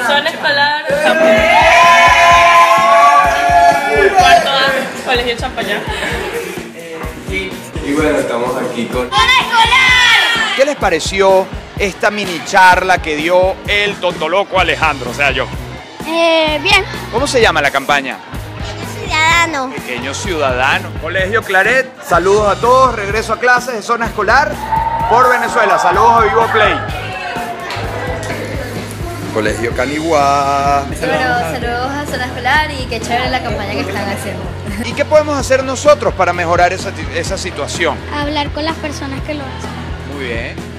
Zona escolar. Cuarto A, Colegio Champañá. Y bueno, estamos aquí con... ¡Zona escolar! ¿Qué les pareció esta mini charla que dio el tontoloco Alejandro, o sea yo? Bien. ¿Cómo se llama la campaña? Ciudadano. Pequeño ciudadano. Colegio Claret, saludos a todos, regreso a clases de zona escolar por Venezuela. Saludos a Vivo Play. Colegio Caniguá. Saludos a Zona Escolar y qué chévere la campaña que están haciendo. ¿Y qué podemos hacer nosotros para mejorar esa situación? Hablar con las personas que lo hacen. Muy bien.